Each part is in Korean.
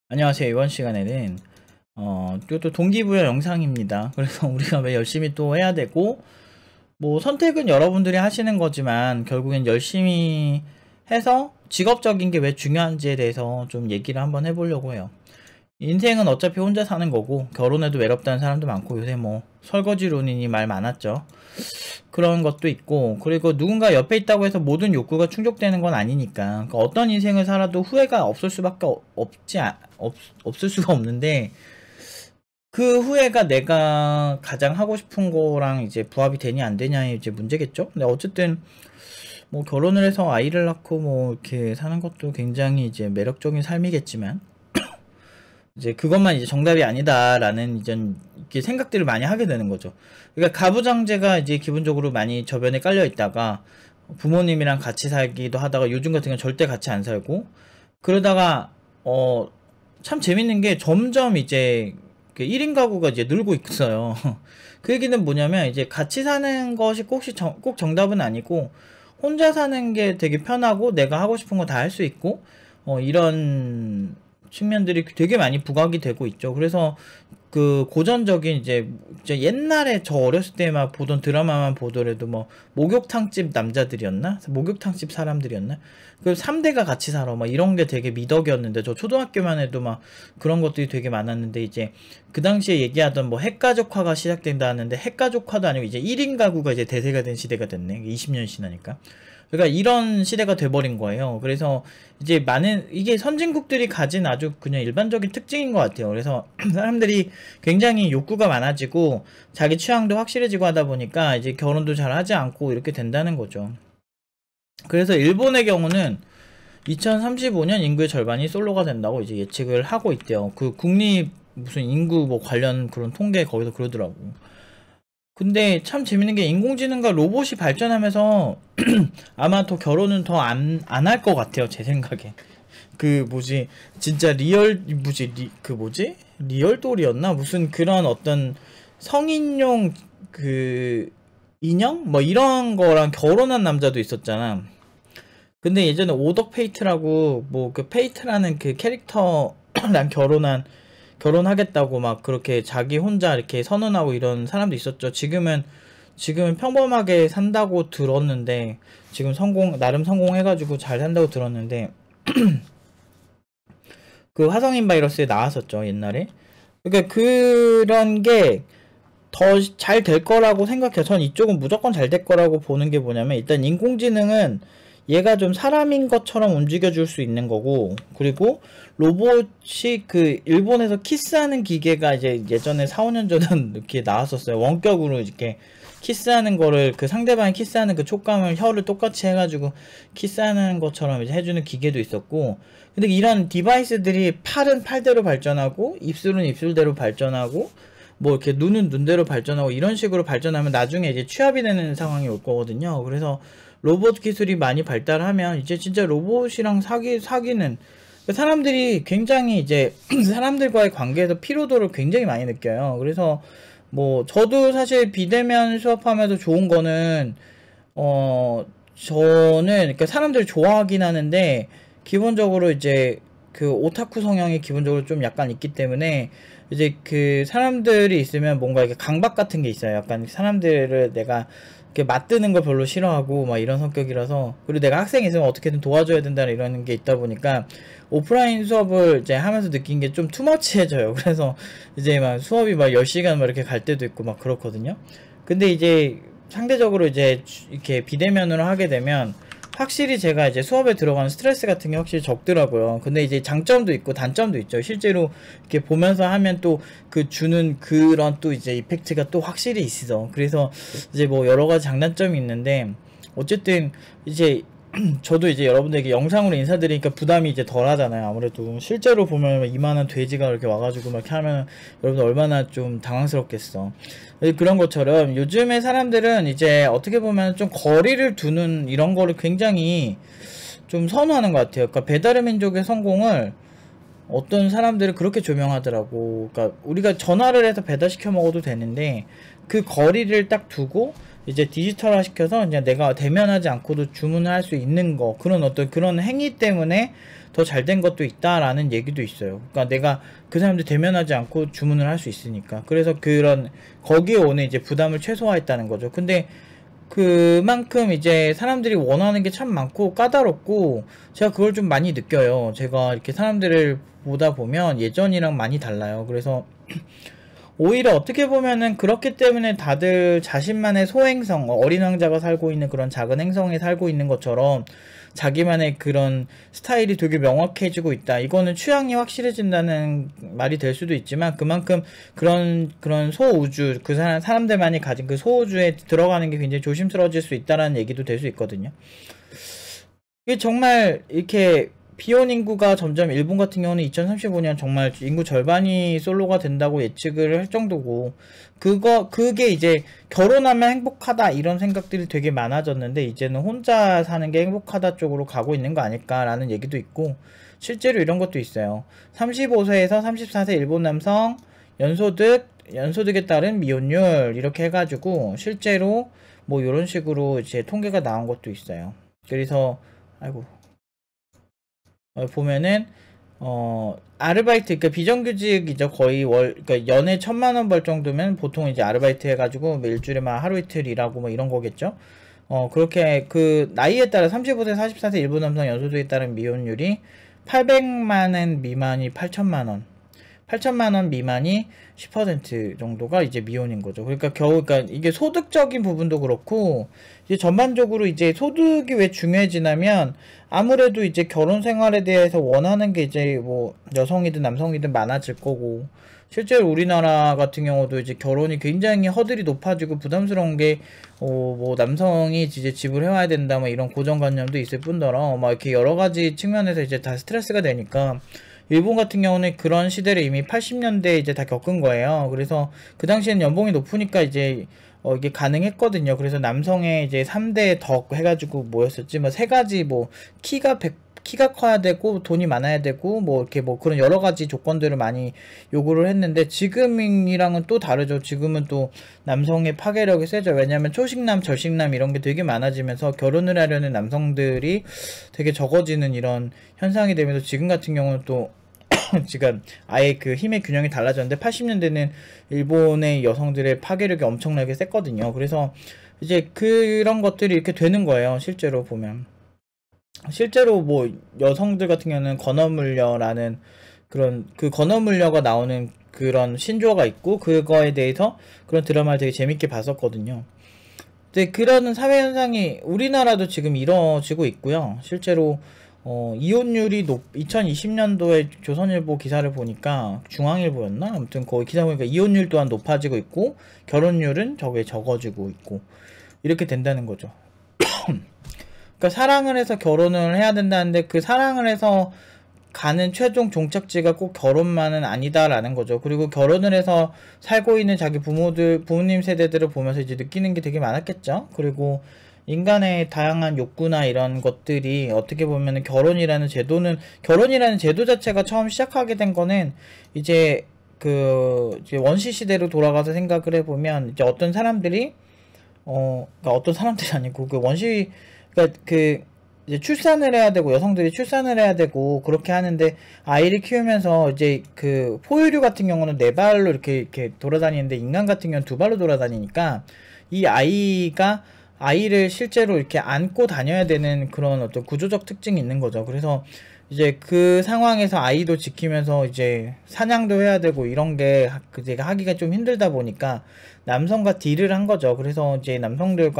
안녕하세요. 이번 시간에는 또 동기부여 영상입니다. 그래서 우리가 왜 열심히 또 해야 되고, 뭐 선택은 여러분들이 하시는 거지만 결국엔 열심히 해서 직업적인 게 왜 중요한지에 대해서 좀 얘기를 한번 해보려고 해요. 인생은 어차피 혼자 사는 거고, 결혼해도 외롭다는 사람도 많고, 요새 뭐 설거지론이니 말 많았죠. 그런 것도 있고, 그리고 누군가 옆에 있다고 해서 모든 욕구가 충족되는 건 아니니까, 그러니까 어떤 인생을 살아도 후회가 없을 수밖에 없을 수가 없는데, 그 후회가 내가 가장 하고 싶은 거랑 이제 부합이 되냐 안 되냐의 이제 문제겠죠. 근데 어쨌든 뭐 결혼을 해서 아이를 낳고 뭐 이렇게 사는 것도 굉장히 이제 매력적인 삶이겠지만, 이제 그것만 이제 정답이 아니다라는 이제 이렇게 생각들을 많이 하게 되는 거죠. 그러니까 가부장제가 이제 기본적으로 많이 저변에 깔려 있다가 부모님이랑 같이 살기도 하다가, 요즘 같은 경우는 절대 같이 안 살고, 그러다가 참 재밌는 게 점점 이제 1인 가구가 이제 늘고 있어요. 그 얘기는 뭐냐면, 이제 같이 사는 것이 꼭 정답은 아니고, 혼자 사는 게 되게 편하고 내가 하고 싶은 거 다 할 수 있고, 이런 측면들이 되게 많이 부각이 되고 있죠. 그래서 그 고전적인 이제 옛날에 저 어렸을 때 막 보던 드라마만 보더라도 뭐 목욕탕집 남자들이었나? 목욕탕집 사람들이었나? 그 3대가 같이 살아 막 이런 게 되게 미덕이었는데, 저 초등학교만 해도 막 그런 것들이 되게 많았는데, 이제 그 당시에 얘기하던 뭐 핵가족화가 시작된다 하는데, 핵가족화도 아니고 이제 1인 가구가 이제 대세가 된 시대가 됐네. 20년 지나니까. 그러니까 이런 시대가 돼버린 거예요. 그래서 이제 이게 선진국들이 가진 아주 그냥 일반적인 특징인 것 같아요. 그래서 사람들이 굉장히 욕구가 많아지고 자기 취향도 확실해지고 하다 보니까 이제 결혼도 잘 하지 않고 이렇게 된다는 거죠. 그래서 일본의 경우는 2035년 인구의 절반이 솔로가 된다고 이제 예측을 하고 있대요. 그 국립 무슨 인구 뭐 관련 그런 통계 거기서 그러더라고. 근데 참 재밌는 게, 인공지능과 로봇이 발전하면서 아마 더 결혼은 더 안 할 것 같아요, 제 생각에. 그 뭐지, 진짜 리얼돌이었나? 무슨 그런 어떤 성인용 그 인형? 뭐 이런 거랑 결혼한 남자도 있었잖아. 근데 예전에 오덕 페이트라고, 뭐 그 페이트라는 그 캐릭터랑 결혼하겠다고 막 그렇게 자기 혼자 이렇게 선언하고 이런 사람도 있었죠. 지금은 평범하게 산다고 들었는데, 지금 나름 성공해가지고 잘 산다고 들었는데, 그 화성인 바이러스에 나왔었죠, 옛날에. 그러니까 그런 게 더 잘 될 거라고 생각해요. 전 이쪽은 무조건 잘 될 거라고 보는 게 뭐냐면, 일단 인공지능은 얘가 좀 사람인 것처럼 움직여줄 수 있는 거고, 그리고 로봇이 그 일본에서 키스하는 기계가 이제 예전에 4, 5년 전에 이렇게 나왔었어요. 원격으로 이렇게 키스하는 거를, 그 상대방이 키스하는 그 촉감을 혀를 똑같이 해가지고 키스하는 것처럼 이제 해주는 기계도 있었고. 근데 이런 디바이스들이 팔은 팔대로 발전하고, 입술은 입술대로 발전하고, 뭐 이렇게 눈은 눈대로 발전하고, 이런 식으로 발전하면 나중에 이제 취합이 되는 상황이 올 거거든요. 그래서 로봇 기술이 많이 발달하면 이제 진짜 로봇이랑 사귀는, 사람들이 굉장히 이제 사람들과의 관계에서 피로도를 굉장히 많이 느껴요. 그래서 뭐 저도 사실 비대면 수업하면서 좋은 거는, 저는 그러니까 사람들이 좋아하긴 하는데, 기본적으로 이제 그 오타쿠 성향이 기본적으로 좀 약간 있기 때문에, 이제 그 사람들이 있으면 뭔가 이렇게 강박 같은 게 있어요. 약간 사람들을 내가 이렇게 맞드는 걸 별로 싫어하고 막 이런 성격이라서, 그리고 내가 학생이 있으면 어떻게든 도와줘야 된다는 이런 게 있다 보니까, 오프라인 수업을 이제 하면서 느낀 게 좀 투머치해져요. 그래서 이제 막 수업이 막 10시간 막 이렇게 갈 때도 있고 막 그렇거든요. 근데 이제 상대적으로 이제 이렇게 비대면으로 하게 되면 확실히 제가 이제 수업에 들어가는 스트레스 같은 게 확실히 적더라고요. 근데 이제 장점도 있고 단점도 있죠. 실제로 이렇게 보면서 하면 또 그 주는 그런 또 이제 이펙트가 또 확실히 있어. 그래서 이제 뭐 여러 가지 장단점이 있는데, 어쨌든 이제 저도 이제 여러분들에게 영상으로 인사드리니까 부담이 이제 덜 하잖아요. 아무래도 실제로 보면 이만한 돼지가 이렇게 와가지고 막 이렇게 하면 여러분들 얼마나 좀 당황스럽겠어. 그런 것처럼 요즘의 사람들은 이제 어떻게 보면 좀 거리를 두는 이런 거를 굉장히 좀 선호하는 것 같아요. 그러니까 배달의 민족의 성공을 어떤 사람들은 그렇게 조명하더라고. 그러니까 우리가 전화를 해서 배달시켜 먹어도 되는데, 그 거리를 딱 두고 이제 디지털화 시켜서 이제 내가 대면하지 않고도 주문을 할 수 있는 거, 그런 어떤 그런 행위 때문에 더 잘 된 것도 있다라는 얘기도 있어요. 그러니까 내가 그 사람들 대면하지 않고 주문을 할 수 있으니까. 그래서 그런 거기에 오는 이제 부담을 최소화했다는 거죠. 근데 그만큼 이제 사람들이 원하는 게 참 많고 까다롭고 제가 그걸 좀 많이 느껴요. 제가 이렇게 사람들을 보다 보면 예전이랑 많이 달라요. 그래서 오히려 어떻게 보면은 그렇기 때문에 다들 자신만의 소행성, 어린 왕자가 살고 있는 그런 작은 행성에 살고 있는 것처럼 자기만의 그런 스타일이 되게 명확해지고 있다. 이거는 취향이 확실해진다는 말이 될 수도 있지만 그만큼 그런 소우주, 그 사람들만이 가진 그 소우주에 들어가는 게 굉장히 조심스러워질 수 있다라는 얘기도 될 수 있거든요. 이게 정말 이렇게 비혼 인구가 점점 일본 같은 경우는 2035년 정말 인구 절반이 솔로가 된다고 예측을 할 정도고 그게 이제 결혼하면 행복하다 이런 생각들이 되게 많아졌는데 이제는 혼자 사는 게 행복하다 쪽으로 가고 있는 거 아닐까라는 얘기도 있고 실제로 이런 것도 있어요. 35세에서 34세 일본 남성 연소득에 따른 미혼율 이렇게 해가지고 실제로 뭐 이런 식으로 이제 통계가 나온 것도 있어요. 그래서 아이고 보면은 아르바이트, 그러니까 비정규직이죠. 거의 그러니까 연에 1,000만원 벌 정도면 보통 이제 아르바이트 해가지고 뭐 일주일에 막 하루 이틀 일하고 뭐 이런 거겠죠. 그렇게 그 나이에 따라 35세 44세 일본 남성 연소득에 따른 미혼율이 800만원 미만이 8,000만원 8,000만원 미만이 10% 정도가 이제 미혼인 거죠. 그러니까 그러니까 이게 소득적인 부분도 그렇고, 이제 전반적으로 이제 소득이 왜 중요해지냐면, 아무래도 이제 결혼 생활에 대해서 원하는 게 이제 뭐 여성이든 남성이든 많아질 거고, 실제로 우리나라 같은 경우도 이제 결혼이 굉장히 허들이 높아지고 부담스러운 게, 뭐 남성이 이제 지불해와야 된다, 뭐 이런 고정관념도 있을 뿐더러, 막 이렇게 여러 가지 측면에서 이제 다 스트레스가 되니까, 일본 같은 경우는 그런 시대를 이미 80년대에 이제 다 겪은 거예요. 그래서 그 당시에는 연봉이 높으니까 이제 이게 가능했거든요. 그래서 남성의 이제 3대 덕 해가지고 뭐였었지? 뭐 3가지 뭐 키가 커야 되고 돈이 많아야 되고 뭐 이렇게 뭐 그런 여러 가지 조건들을 많이 요구를 했는데 지금이랑은 또 다르죠. 지금은 또 남성의 파괴력이 세죠. 왜냐하면 초식남, 절식남 이런 게 되게 많아지면서 결혼을 하려는 남성들이 되게 적어지는 이런 현상이 되면서 지금 같은 경우는 또 지금 아예 그 힘의 균형이 달라졌는데 80년대는 일본의 여성들의 파괴력이 엄청나게 셌거든요. 그래서 이제 그런 것들이 이렇게 되는 거예요. 실제로 보면. 실제로 뭐 여성들 같은 경우는 건어물려라는 그런 그 건어물려가 나오는 그런 신조어가 있고 그거에 대해서 그런 드라마를 되게 재밌게 봤었거든요. 근데 그런 사회 현상이 우리나라도 지금 이루어지고 있고요. 실제로 이혼율이 2020년도에 조선일보 기사를 보니까 중앙일보였나? 아무튼 거기 기사 보니까 이혼율 또한 높아지고 있고 결혼율은 저게 적어지고 있고 이렇게 된다는 거죠. 그러니까 사랑을 해서 결혼을 해야 된다는데 그 사랑을 해서 가는 최종 종착지가 꼭 결혼만은 아니다라는 거죠. 그리고 결혼을 해서 살고 있는 자기 부모님 세대들을 보면서 이제 느끼는 게 되게 많았겠죠. 그리고 인간의 다양한 욕구나 이런 것들이 어떻게 보면은 결혼이라는 제도 자체가 처음 시작하게 된 거는 이제 이제 원시 시대로 돌아가서 생각을 해보면 이제 어떤 사람들이 그러니까 어떤 사람들이 아니고 그러니까 이제 출산을 해야 되고 여성들이 출산을 해야 되고 그렇게 하는데 아이를 키우면서 이제 그 포유류 같은 경우는 4발로 이렇게 돌아다니는데 인간 같은 경우는 2발로 돌아다니니까 이 아이를 실제로 이렇게 안고 다녀야 되는 그런 어떤 구조적 특징이 있는 거죠. 그래서 이제 그 상황에서 아이도 지키면서 이제 사냥도 해야 되고 이런 게 제가 하기가 좀 힘들다 보니까 남성과 딜을 한 거죠. 그래서 이제 남성들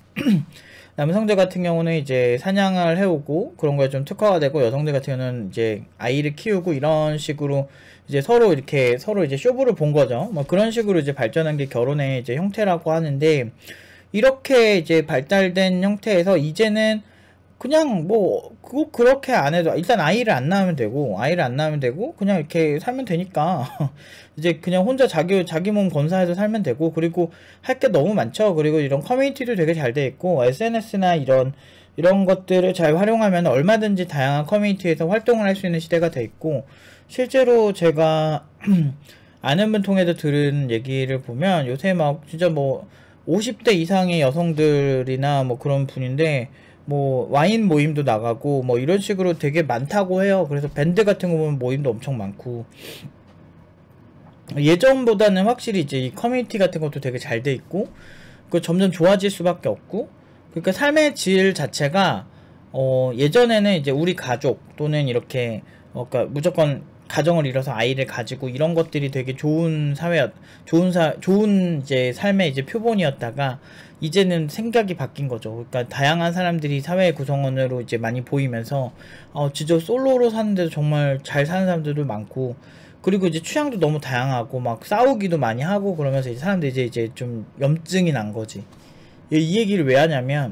같은 경우는 이제 사냥을 해오고 그런 거에 좀 특화가 되고 여성들 같은 경우는 이제 아이를 키우고 이런 식으로 이제 서로 이제 쇼부를 본 거죠. 뭐 그런 식으로 이제 발전한 게 결혼의 이제 형태라고 하는데 이렇게 이제 발달된 형태에서 이제는 그냥 뭐 그렇게 안 해도 일단 아이를 안 낳으면 되고 그냥 이렇게 살면 되니까 이제 그냥 혼자 자기 몸 건사해서 살면 되고 그리고 할 게 너무 많죠. 그리고 이런 커뮤니티도 되게 잘 돼 있고 SNS나 이런 것들을 잘 활용하면 얼마든지 다양한 커뮤니티에서 활동을 할 수 있는 시대가 돼 있고 실제로 제가 아는 분 통해서 들은 얘기를 보면 요새 막 진짜 뭐 50대 이상의 여성들이나 뭐 그런 분인데 뭐 와인 모임도 나가고 뭐 이런 식으로 되게 많다고 해요. 그래서 밴드 같은 거 보면 모임도 엄청 많고 예전보다는 확실히 이제 이 커뮤니티 같은 것도 되게 잘 돼 있고 그 점점 좋아질 수밖에 없고 그러니까 삶의 질 자체가 예전에는 이제 우리 가족 또는 이렇게 그러니까 무조건 가정을 이뤄서 아이를 가지고 이런 것들이 되게 좋은 좋은 이제 삶의 이제 표본이었다가 이제는 생각이 바뀐 거죠. 그러니까 다양한 사람들이 사회 구성원으로 이제 많이 보이면서 진짜 솔로로 사는데도 정말 잘 사는 사람들도 많고 그리고 이제 취향도 너무 다양하고 막 싸우기도 많이 하고 그러면서 이제 사람들이 이제 좀 염증이 난 거지. 이 얘기를 왜 하냐면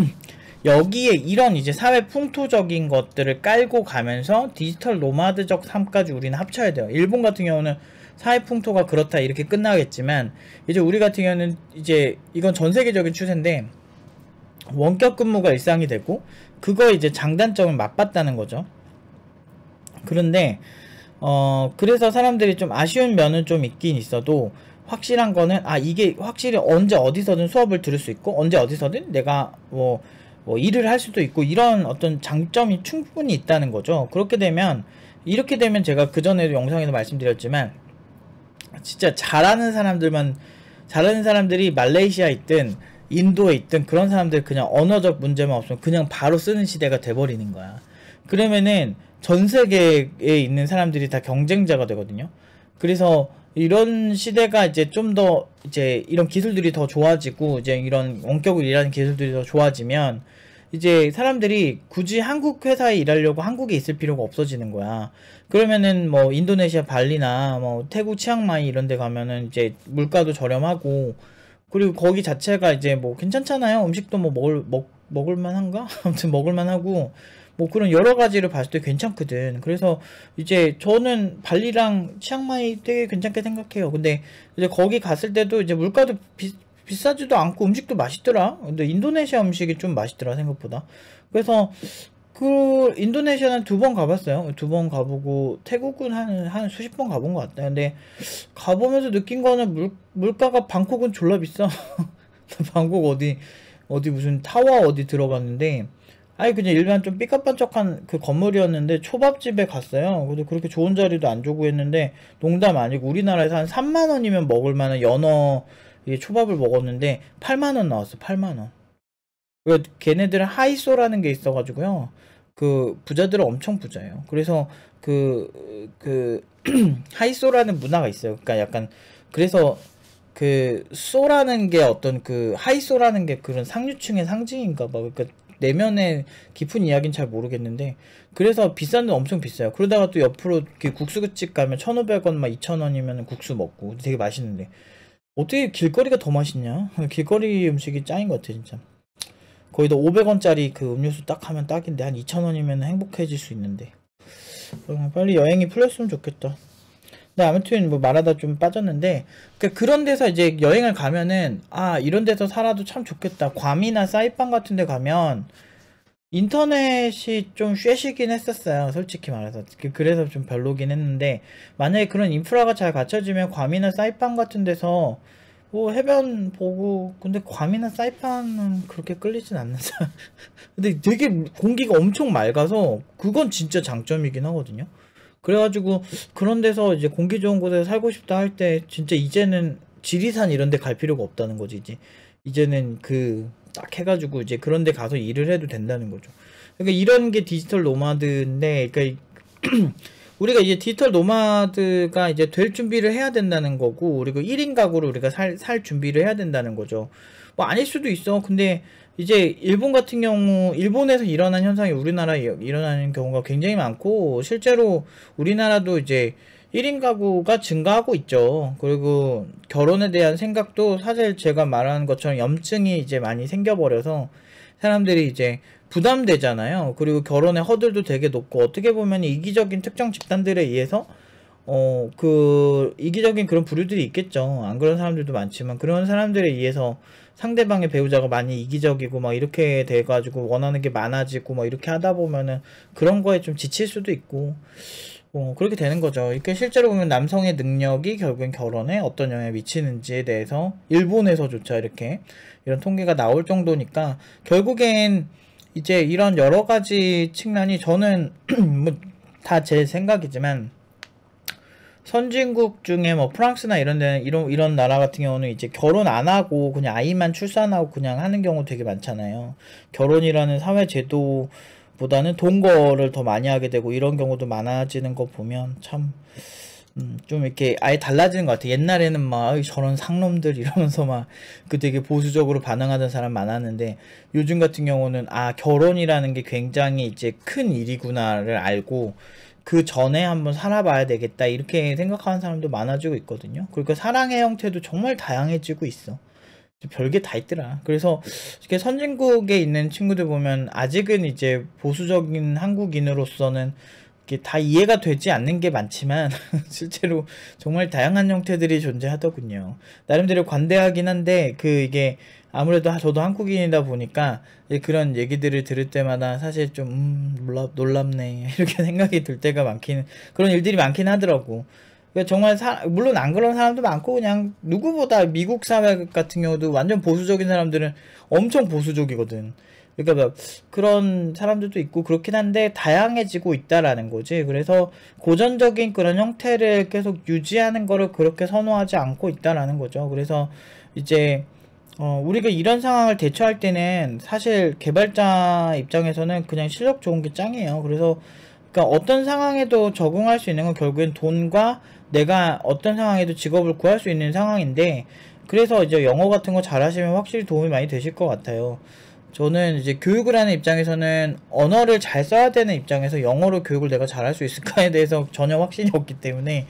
여기에 이런 이제 사회 풍토적인 것들을 깔고 가면서 디지털 노마드적 삶까지 우리는 합쳐야 돼요. 일본 같은 경우는 사회 풍토가 그렇다 이렇게 끝나겠지만 이제 우리 같은 경우는 이제 이건 전 세계적인 추세인데 원격 근무가 일상이 되고 그거 이제 장단점을 맛봤다는 거죠. 그런데 그래서 사람들이 좀 아쉬운 면은 좀 있긴 있어도 확실한 거는 이게 확실히 언제 어디서든 수업을 들을 수 있고 언제 어디서든 내가 뭐 일을 할 수도 있고 이런 어떤 장점이 충분히 있다는 거죠. 이렇게 되면 제가 그전에도 영상에서 말씀드렸지만 진짜 잘하는 사람들이 말레이시아에 있든 인도에 있든 그런 사람들 그냥 언어적 문제만 없으면 그냥 바로 쓰는 시대가 돼버리는 거야. 그러면은 전 세계에 있는 사람들이 다 경쟁자가 되거든요. 그래서 이런 시대가 이제 좀 더 이제 이런 기술들이 더 좋아지고 이제 이런 원격으로 일하는 기술들이 더 좋아지면 이제 사람들이 굳이 한국 회사에 일하려고 한국에 있을 필요가 없어지는 거야. 그러면은 뭐 인도네시아 발리나 뭐 태국 치앙마이 이런 데 가면은 이제 물가도 저렴하고 그리고 거기 자체가 이제 뭐 괜찮잖아요. 음식도 뭐 먹을만 한가? 아무튼 먹을만 하고 뭐 그런 여러 가지를 봤을 때 괜찮거든. 그래서 이제 저는 발리랑 치앙마이 되게 괜찮게 생각해요. 근데 이제 거기 갔을 때도 이제 물가도 비싸지도 않고 음식도 맛있더라. 근데 인도네시아 음식이 좀 맛있더라 생각보다. 그래서 그 인도네시아는 2번 가봤어요. 2번 가보고 태국은 한 수십 번 가본 것 같다. 근데 가보면서 느낀 거는 물가가 방콕은 졸라 비싸. 방콕 어디 무슨 타워 어디 들어갔는데 아니 그냥 일반 좀 삐까뻔쩍한 그 건물이었는데 초밥집에 갔어요. 근데 그렇게 좋은 자리도 안 주고 했는데 농담 아니고 우리나라에서 한 3만원이면 먹을만한 연어 초밥을 먹었는데 8만원 나왔어. 8만원. 걔네들은 하이소라는 게 있어가지고요. 그 부자들은 엄청 부자예요. 그래서 그 하이소라는 문화가 있어요. 그러니까 약간 그래서 그 소라는 게 어떤 그 하이소라는 게 그런 상류층의 상징인가 봐. 그러니까 내면의 깊은 이야기는 잘 모르겠는데 그래서 비싼 데는 엄청 비싸요. 그러다가 또 옆으로 국수집 가면 1,500원 막 2,000원이면 국수 먹고 되게 맛있는데 어떻게 길거리가 더 맛있냐? 길거리 음식이 짱인 것 같아 진짜. 거의다 500원짜리 그 음료수 딱 하면 딱인데 한 2,000원이면 행복해질 수 있는데 빨리 여행이 풀렸으면 좋겠다. 근데 아무튼 뭐 말하다 좀 빠졌는데 그런 데서 이제 여행을 가면은 이런 데서 살아도 참 좋겠다. 괌이나 사이판 같은 데 가면 인터넷이 좀 쉐시긴 했었어요. 솔직히 말해서. 그래서 좀 별로긴 했는데 만약에 그런 인프라가 잘 갖춰지면 괌이나 사이판 같은 데서 뭐 해변 보고 근데 괌이나 사이판은 그렇게 끌리진 않는다. 근데 되게 공기가 엄청 맑아서 그건 진짜 장점이긴 하거든요. 그래가지고 그런 데서 이제 공기 좋은 곳에 살고 싶다 할 때 진짜 이제는 지리산 이런 데 갈 필요가 없다는 거지. 이제는 딱 해가지고 이제 그런 데 가서 일을 해도 된다는 거죠. 그러니까 이런 게 디지털 노마드인데 그러니까 우리가 이제 디지털 노마드가 이제 될 준비를 해야 된다는 거고 그리고 1인 가구로 우리가 살 준비를 해야 된다는 거죠. 뭐 아닐 수도 있어. 근데 이제 일본 같은 경우 일본에서 일어난 현상이 우리나라에 일어나는 경우가 굉장히 많고 실제로 우리나라도 이제 1인 가구가 증가하고 있죠. 그리고 결혼에 대한 생각도 사실 제가 말하는 것처럼 염증이 이제 많이 생겨버려서 사람들이 이제 부담되잖아요. 그리고 결혼의 허들도 되게 높고 어떻게 보면 이기적인 특정 집단들에 의해서 이기적인 그런 부류들이 있겠죠. 안 그런 사람들도 많지만 그런 사람들에 의해서 상대방의 배우자가 많이 이기적이고 막 이렇게 돼가지고 원하는 게 많아지고 막 이렇게 하다 보면은 그런 거에 좀 지칠 수도 있고 그렇게 되는 거죠. 이렇게 실제로 보면 남성의 능력이 결국엔 결혼에 어떤 영향을 미치는지에 대해서 일본에서조차 이런 통계가 나올 정도니까 결국엔 이제 이런 여러 가지 측면이 저는 뭐 다 제 생각이지만 선진국 중에 뭐 프랑스나 이런 데는 이런 나라 같은 경우는 이제 결혼 안 하고 그냥 아이만 출산하고 그냥 하는 경우 되게 많잖아요. 결혼이라는 사회 제도보다는 동거를 더 많이 하게 되고 이런 경우도 많아지는 거 보면 참 좀 이렇게 아예 달라지는 것 같아. 옛날에는 막 "어이, 저런 상놈들" 이러면서 막 그 되게 보수적으로 반응하던 사람 많았는데 요즘 같은 경우는 아 결혼이라는 게 굉장히 이제 큰 일이구나를 알고 그 전에 한번 살아봐야 되겠다 이렇게 생각하는 사람도 많아지고 있거든요. 그러니까 사랑의 형태도 정말 다양해지고 있어. 별게 다 있더라. 그래서 이렇게 선진국에 있는 친구들 보면 아직은 이제 보수적인 한국인으로서는 이게 다 이해가 되지 않는 게 많지만 실제로 정말 다양한 형태들이 존재하더군요. 나름대로 관대하긴 한데 이게 아무래도 저도 한국인이다 보니까 그런 얘기들을 들을 때마다 사실 좀 놀랍네 이렇게 생각이 들 때가 그런 일들이 많긴 하더라고. 그러니까 정말 물론 안 그런 사람도 많고 그냥 누구보다 미국 사회 같은 경우도 완전 보수적인 사람들은 엄청 보수적이거든. 그러니까 막 그런 사람들도 있고 그렇긴 한데 다양해지고 있다라는 거지. 그래서 고전적인 그런 형태를 계속 유지하는 거를 그렇게 선호하지 않고 있다라는 거죠. 그래서 이제 우리가 이런 상황을 대처할 때는 사실 개발자 입장에서는 그냥 실력 좋은 게 짱이에요. 그래서 그러니까 어떤 상황에도 적응할 수 있는 건 결국엔 돈과 내가 어떤 상황에도 직업을 구할 수 있는 상황인데 그래서 이제 영어 같은 거 잘하시면 확실히 도움이 많이 되실 것 같아요. 저는 이제 교육을 하는 입장에서는 언어를 잘 써야 되는 입장에서 영어로 교육을 내가 잘할 수 있을까에 대해서 전혀 확신이 없기 때문에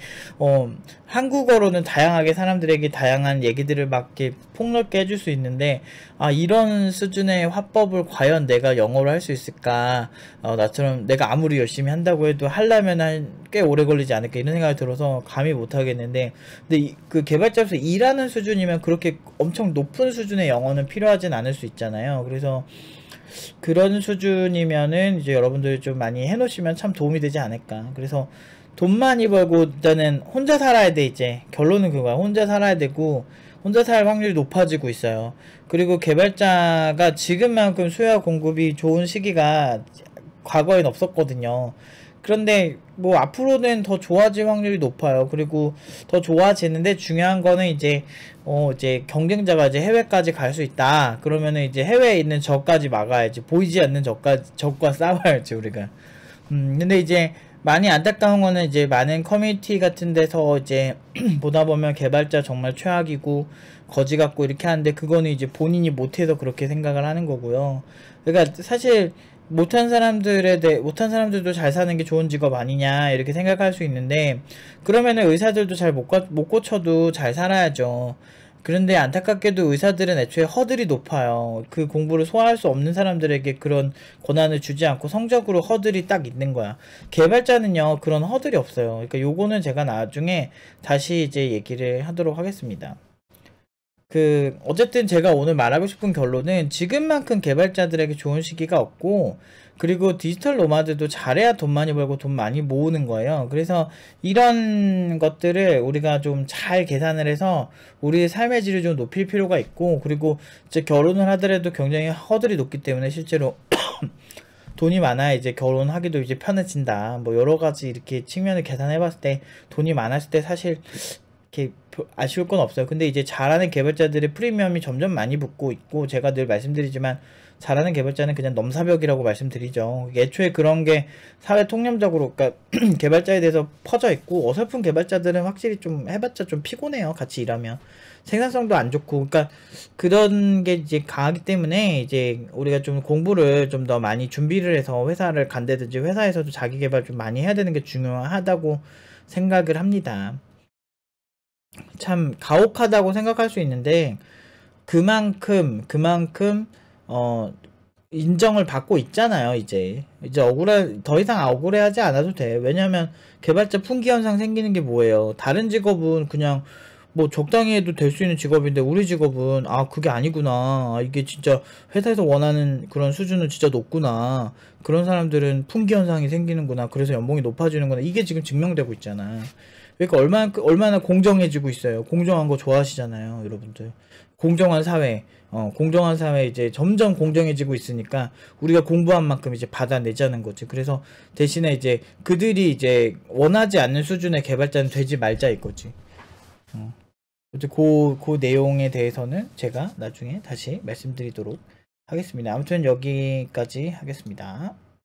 한국어로는 다양하게 사람들에게 다양한 얘기들을 막 이렇게 폭넓게 해줄 수 있는데 아 이런 수준의 화법을 과연 내가 영어로 할 수 있을까 나처럼 내가 아무리 열심히 한다고 해도 하려면 꽤 오래 걸리지 않을까 이런 생각이 들어서 감히 못하겠는데 근데 그 개발자로서 일하는 수준이면 그렇게 엄청 높은 수준의 영어는 필요하진 않을 수 있잖아요. 그래서 그런 수준이면은 이제 여러분들이 좀 많이 해놓으시면 참 도움이 되지 않을까. 그래서 돈 많이 벌고 일단은 혼자 살아야 돼. 이제 결론은 그거야. 혼자 살아야 되고 혼자 살 확률이 높아지고 있어요. 그리고 개발자가 지금만큼 수요와 공급이 좋은 시기가 과거엔 없었거든요. 그런데 뭐 앞으로는 더 좋아질 확률이 높아요. 그리고 더 좋아지는데 중요한 거는 이제 이제 경쟁자가 이제 해외까지 갈 수 있다. 그러면은 이제 해외에 있는 적까지 막아야지. 보이지 않는 적과 싸워야지 우리가. 근데 이제 많이 안타까운 거는 이제 많은 커뮤니티 같은 데서 이제 보다 보면 개발자 정말 최악이고 거지 같고 이렇게 하는데 그거는 이제 본인이 못해서 그렇게 생각을 하는 거고요. 그러니까 사실 못한 사람들도 잘 사는 게 좋은 직업 아니냐 이렇게 생각할 수 있는데 그러면은 의사들도 잘 못 고쳐도 잘 살아야죠. 그런데 안타깝게도 의사들은 애초에 허들이 높아요. 그 공부를 소화할 수 없는 사람들에게 그런 권한을 주지 않고 성적으로 허들이 딱 있는 거야. 개발자는요 그런 허들이 없어요. 그러니까 요거는 제가 나중에 다시 이제 얘기를 하도록 하겠습니다. 어쨌든 제가 오늘 말하고 싶은 결론은 지금만큼 개발자들에게 좋은 시기가 없고 그리고 디지털 노마드도 잘해야 돈 많이 벌고 돈 많이 모으는 거예요. 그래서 이런 것들을 우리가 좀 잘 계산을 해서 우리의 삶의 질을 좀 높일 필요가 있고 그리고 이제 결혼을 하더라도 굉장히 허들이 높기 때문에 실제로 돈이 많아야 이제 결혼하기도 이제 편해진다. 뭐 여러 가지 이렇게 측면을 계산해 봤을 때 돈이 많았을 때 사실 이렇게 아쉬울 건 없어요. 근데 이제 잘하는 개발자들의 프리미엄이 점점 많이 붙고 있고 제가 늘 말씀드리지만 잘하는 개발자는 그냥 넘사벽이라고 말씀드리죠. 애초에 그런 게 사회 통념적으로 그러니까 개발자에 대해서 퍼져 있고 어설픈 개발자들은 확실히 좀 해봤자 좀 피곤해요. 같이 일하면 생산성도 안 좋고 그러니까 그런 게 이제 강하기 때문에 이제 우리가 좀 공부를 좀 더 많이 준비를 해서 회사를 간다든지 회사에서도 자기 개발 좀 많이 해야 되는 게 중요하다고 생각을 합니다. 참 가혹하다고 생각할 수 있는데 그만큼 인정을 받고 있잖아요. 이제 더 이상 억울해하지 않아도 돼. 왜냐면 개발자 품귀 현상 생기는 게 뭐예요? 다른 직업은 그냥 뭐 적당히 해도 될 수 있는 직업인데 우리 직업은 아 그게 아니구나. 이게 진짜 회사에서 원하는 그런 수준은 진짜 높구나. 그런 사람들은 품귀 현상이 생기는구나. 그래서 연봉이 높아지는구나. 이게 지금 증명되고 있잖아. 그러니까 얼마나 공정해지고 있어요. 공정한 거 좋아하시잖아요, 여러분들. 공정한 사회, 공정한 사회 이제 점점 공정해지고 있으니까 우리가 공부한 만큼 이제 받아내자는 거지. 그래서 대신에 이제 그들이 이제 원하지 않는 수준의 개발자는 되지 말자 이거지. 이제 그 내용에 대해서는 제가 나중에 다시 말씀드리도록 하겠습니다. 아무튼 여기까지 하겠습니다.